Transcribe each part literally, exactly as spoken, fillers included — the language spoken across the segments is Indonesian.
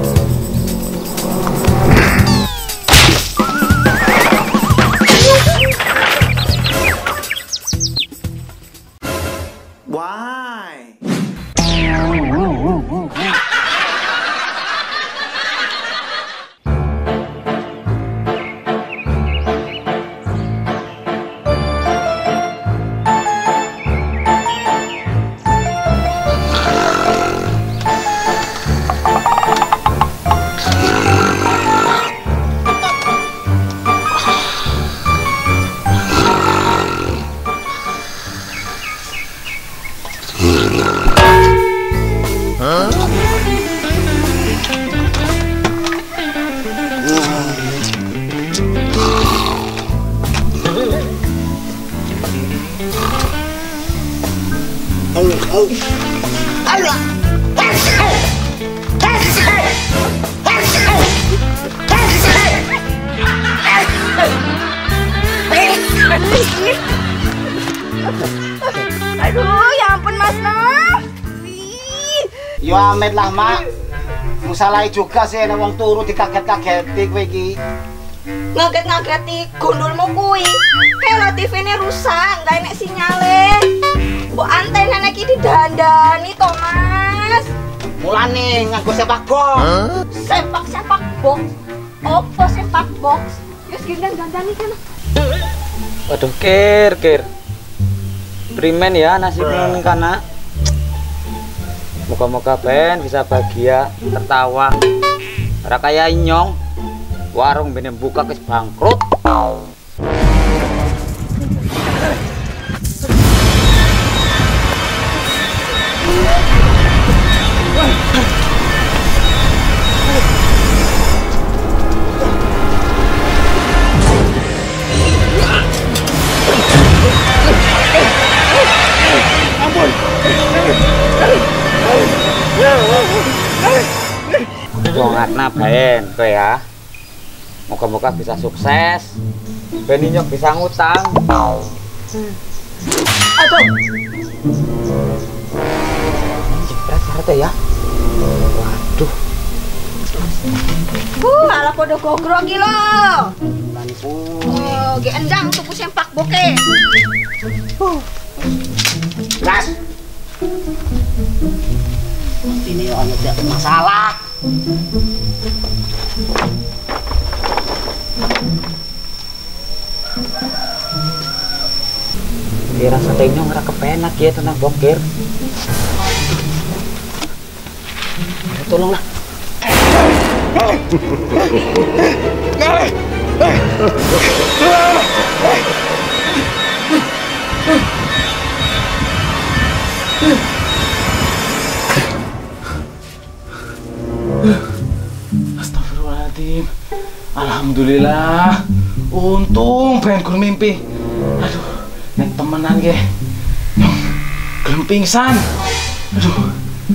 Why? Aduh, ya ampun Mas Nom. Yo amit lah mak. Musalahi juga sih nek wong turu dikaget-kageti kowe iki. Ngaget-ngageti gundulmu kuwi. Kela T V-ne rusak, gak enek sinyale. Mbok antena iki didandani to, Mas. Mulane nganggo sepak box. Sepak-sepak box. Opo sepak box? Wis gendang dandani kan. Waduh, Kir, Kir. Primen ya nasib ning kana. Moga-moga ben bisa bahagia, tertawa. Ora kaya Inyong. Warung bener buka kes bangkrut. Dongatna baen kowe ya. Moga-moga bisa sukses. Ben Inyong bisa ngutang. Aduh. Jepret syaratnya ya. Waduh. Uh, ala podo gogro iki lho. Oh, ge endang tuku sempak boke. Uh. Gas. Ini ono masalah. Kira sate Inyong ora kepenak ya tenang bokir. Tolonglah. Astagfirullahaladzim. Alhamdulillah. Untung pengen gur mimpi. Aduh, nek temenan ge. Gelem pingsan. Aduh.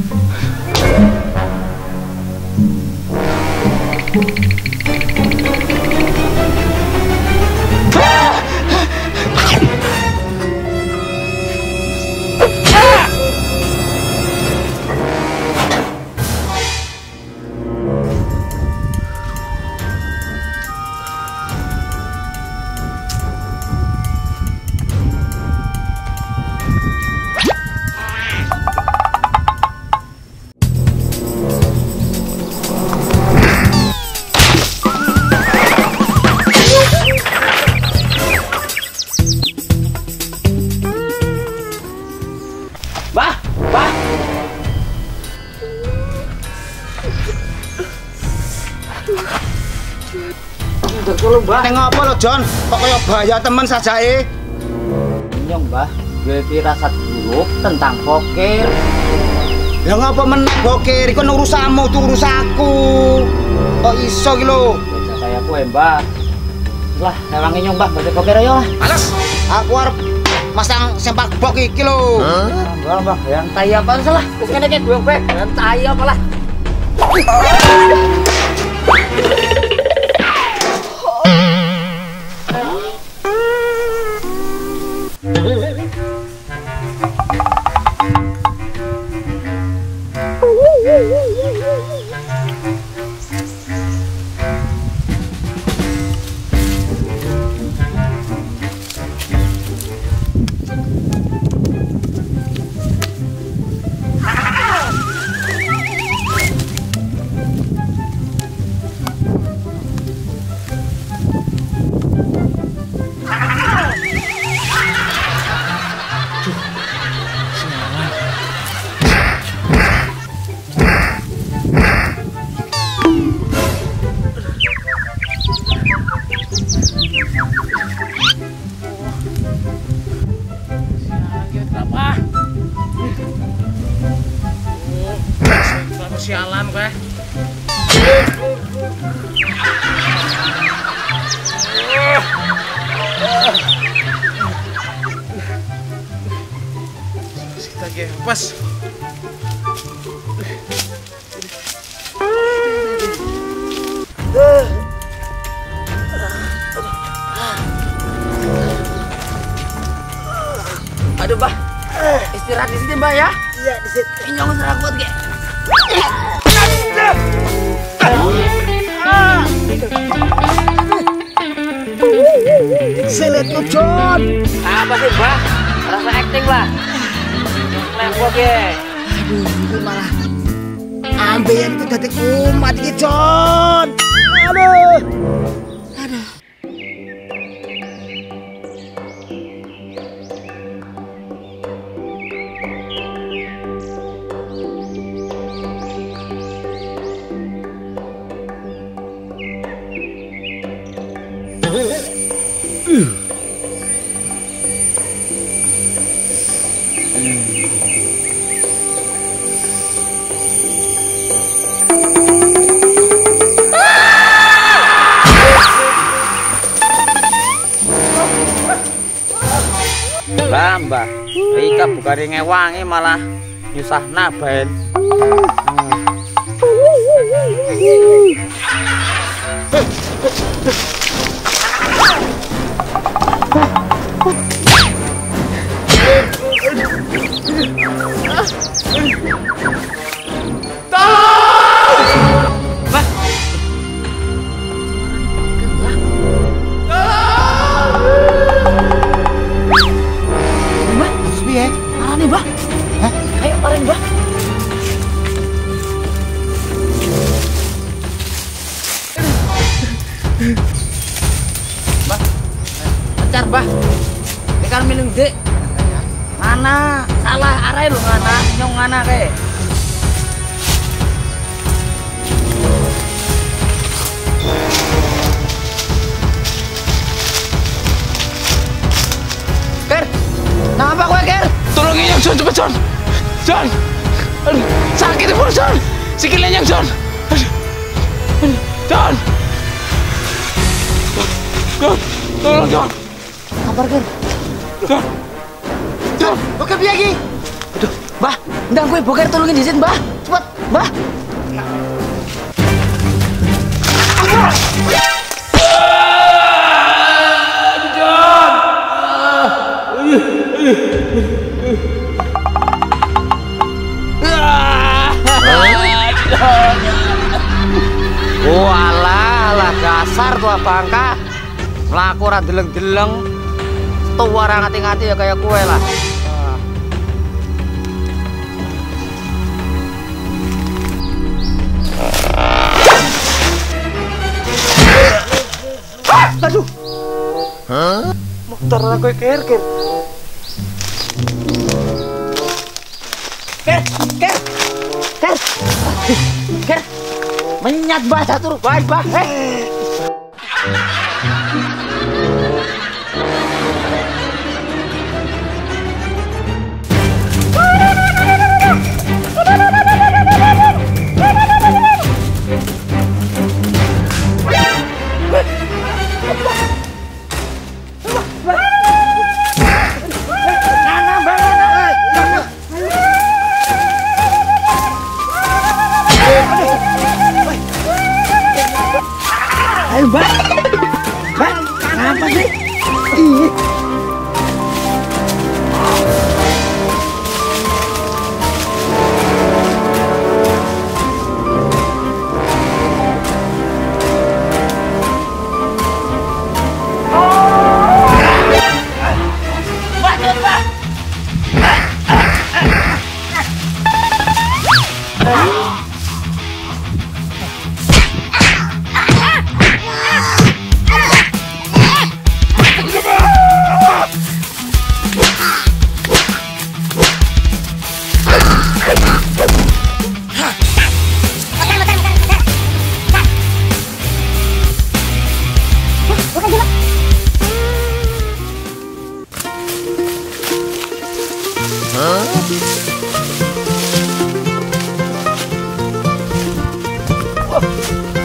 Tolong Mbah. Ning apa lho, Jon? Kok kaya bahaya temen sajae. Inyong, Mbah, duwe firasat buruk tentang bokir. Ya ngapa meneh bokir? Iku urusanmu, itu urusanku. Kok iso iki lho? Ya kaya kowe, Mbah. Lah, ewang Inyong, Mbah, badhe bokir ayo lah. Males. Aku arep masang sempak bok iki lho. Mbah, Mbah, yang tai apa salah? Wis ngene iki duwe bek, yang tai apa lah? Kita ke pas. Aduh, Bah. Istirahat di sini, Bah ya. Iya, di sini. Inyong serang kuat, Ge. Selet lu, John. Apa sih, Bah? Rasa acting, Bah. Serang kuat, Ge. Aduh, ini malah ambeien itu dadi kumat iki, John. Aduh. Aduh. Lah, Mbah. Rika bukan ngewangi malah nyusah naben. Bentar, Bah. Tekan minum dek. Mana? Salah arah lu ngana, nyong ngana ke. Ker. Napa kowe, Ker? Tolongin yang John, cepet John. John. Aduh, sakit itu John. Sikilnya yang John. Aduh. Aduh. John. John. Tolong John. Kabar, Ker? John. John. Boker piye iki? Aduh, Bah, ndang kowe boker tolongin disin, Bah. Cepet, Bah. Oh alah, alah dasar tua bangka. Mlaku ora deleng-deleng. Tua ora ngati-ngati ya kayak kue lah. Aduh. Hah? Motor aku ker ker. Ker, ker. Ker. Ker. Menyat bah catur, baik bah. Eh. Ayo, Mbak. Mbak, apa sih? Ih. Huh?